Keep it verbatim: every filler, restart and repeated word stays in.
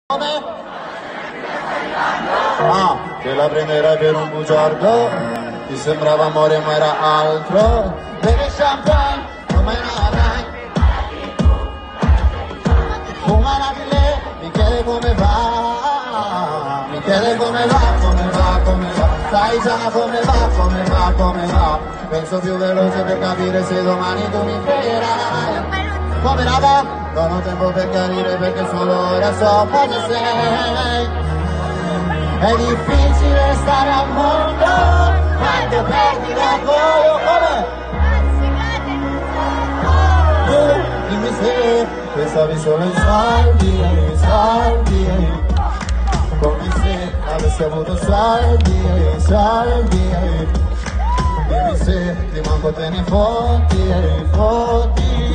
Come? Ah, che la prenderai per un bugiardo. Ti sembrava amore ma era altro. Beve champagne, come avrai. Fuma la bile, mi chiede come va. Mi chiede come va, come va, come va. Sai già come va, come va, come va. Penso più veloce per capire se domani tu mi fregherai. Come la va? Non ho tempo per capire perché solo ora so cosa sei. È difficile stare al mondo quando perdi da volo. Come? Tu dimmi se pensavi solo ai soldi, ai soldi. Come se avessi avuto soldi, soldi. Dimmi se di manco te ne fotti, fotti.